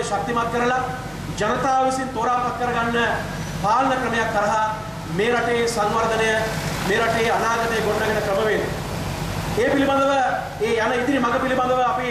ජනතාවාදයේ ශක්තිමත් කරලා ජනතාව විසින් තෝරාපත් කරගන්න පාලන ක්‍රමයක් කරහා මේ රටේ සංවර්ධනය මේ රටේ අනාගතය ගොඩනගෙන ක්‍රමවේද ඒ පිළිබඳව ඒ යන ඉදිරි මඟ පිළිබඳව අපි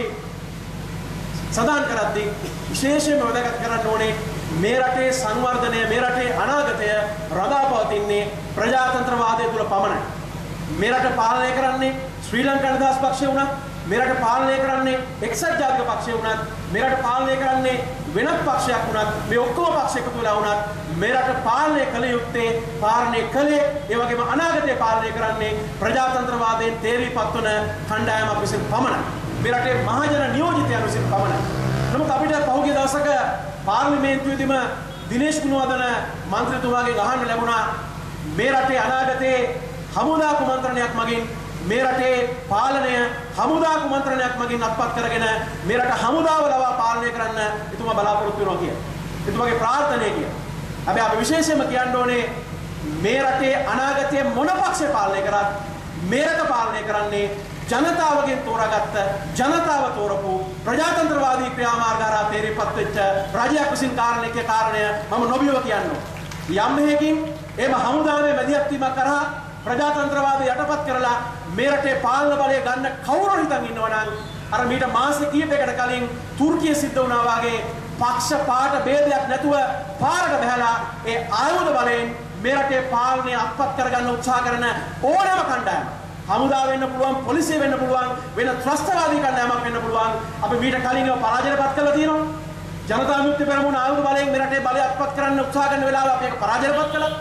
සඳහන් කරද්දී විශේෂයෙන්ම වැදගත් කරන්න ඕනේ මේ රටේ සංවර්ධනය මේ රටේ අනාගතය රඳාපවතින්නේ ප්‍රජාතන්ත්‍රවාදය තුල පමණයි. මේ රට පාලනය කරන්නේ ශ්‍රී ලංකා නිදහස් පක්ෂය වුණත් මේ රට පාලනය කරන්නේ එක්සත් ජාතික පක්ෂය වුණත් මේ රට පාලනය කරන්නේ වෙනත් පක්ෂයක් වුණත් මේ ඔක්කොම පක්ෂ එකතු වෙලා වුණත් මේ රට පාලනය කළ යුත්තේ පාලනය කළේ ඒ වගේම අනාගතය පාලනය කරන්නේ ප්‍රජාතන්ත්‍රවාදයෙන් තේරීපත් වන කණ්ඩායමක් විසින් පමණයි. මේ රටේ මහජන නියෝජිතයන් විසින් පමණයි. නමුත් අපිට පහුගිය දවසක පාර්ලිමේන්තුවේදීම දිනේෂ් ගුණවර්ධන මන්ත්‍රීතුමාගෙන් අහන්න ලැබුණා මේ රටේ අනාගතයේ හමුදා කුමන්ත්‍රණයක් මගින් මේ රටේ පාලනය හමුදා කුමන්ත්‍රණයක් මගින් අත්පත් කරගෙන මේ රට හමුදාව ලවා පාලනය කරන්න එතුමා බලාපොරොත්තු වෙනවා කියලා. එතුමාගේ ප්‍රාර්ථනය කියලා. හැබැයි අපි විශේෂයෙන්ම කියන්න ඕනේ මේ රටේ අනාගතයේ මොන පක්ෂය පාලනය කරත් මේ රට පාලනය කරන්නේ ජනතාවගෙන් තෝරාගත්ත ජනතාව තෝරපු ප්‍රජාතන්ත්‍රවාදී ක්‍රියාමාර්ග හරහා තේරීපත් වෙච්ච රජයක් විසින් කාරණය මම නොබියව කියනවා. යම් හේකින් එම හමුදාවේ මැදිහත් වීමක් කරා ප්‍රජාතන්ත්‍රවාදය යටපත් කරලා මේ රටේ පාලන බලය ගන්න කවුරු හිතන් ඉන්නවා නම් අර මීට මාස කිහිපයකට කලින් තුර්කිය සිද්ධ වුණා වගේ පක්ෂ පාට ભેදයක් නැතුව පාරට බහැලා ඒ ආයුධ බලයෙන් මේ රටේ පාලනය අත්පත් කරගන්න උත්සාහ කරන ඕනෑම කණ්ඩායමක් හමුදා වෙන්න පුළුවන් පොලිසිය වෙන්න පුළුවන් වෙන ත්‍රස්තවාදී කණ්ඩායමක් වෙන්න පුළුවන් අපි මීට කලින් ඒවා පරාජයටපත් කරලා තියෙනවා ජනතා විමුක්ති පෙරමුණ ආයුධ බලයෙන් මේ රටේ බලය අත්පත් කරන්න උත්සාහ කරන වෙලාව අපි ඒක පරාජයටපත් කළා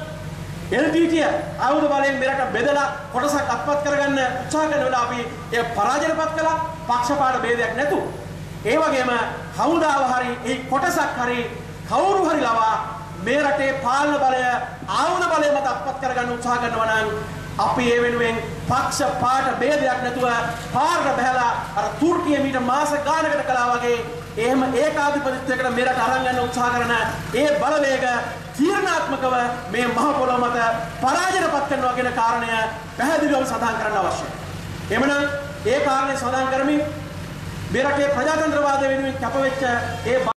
LTT ආයුධ බලයෙන් මේ රට බෙදලා කොටසක් අත්පත් කරගන්න උත්සාහ කරන වෙලාව අපි ඒක පරාජයටපත් කළා පක්ෂපාත ભેදයක් නැතුව ඒ වගේම හමුදාව හරි ඒ කොටසක් හරි කවුරු හරි ලවා මේ රටේ පාලන බලය ආයුධ බලය මත අත්පත් කරගන්න උත්සාහ කරනවා නම් අපි ඒ වෙනුවෙන් පක්ෂ පාට ભેදයක් නැතුව පාරට බහැලා අර තුර්කිය මීට මාස ගානකට කළා වගේ එහෙම ඒකාධිපතිත්වයකට මේ රට අරන් යන්න උත්සාහ කරන ඒ බලවේග තීරණාත්මකව මේ මහ පොළොව මත පරාජයටපත් කරනවා කියන කාරණය පැහැදිලිවම සඳහන් කරන්න අවශ්‍යයි. එhmenan ඒ කාරණේ සඳහන් කරමින් මේ රටේ ප්‍රජාතන්ත්‍රවාදය වෙනුවෙන් කැපවෙච්ච ඒ